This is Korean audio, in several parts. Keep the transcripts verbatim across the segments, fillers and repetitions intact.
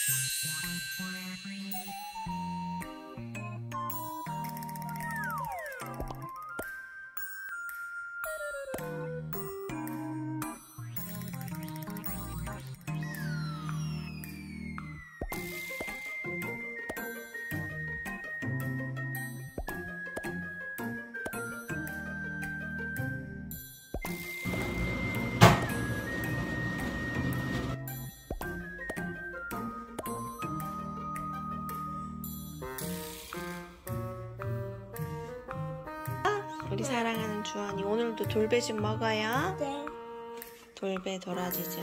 우리 사랑하는 주원이 오늘도 돌배즙 먹어요? 네. 돌배 도라지즙.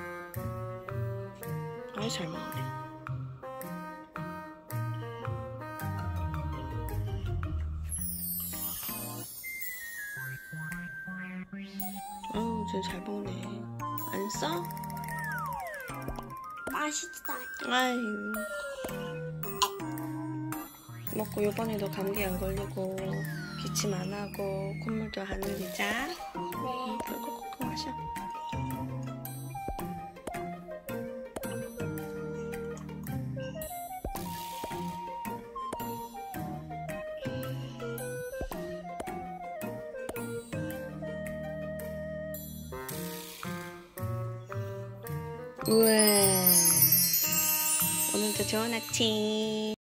아이 잘 먹네. 아우 진짜 잘 먹네. 안 써? 맛있다. 아유. 먹고 요번에도 감기 안 걸리고 기침 안 하고 콧물도 안 흘리자. 네. 물 kokkokkok 마셔. 우와. 오늘도 좋은 아침.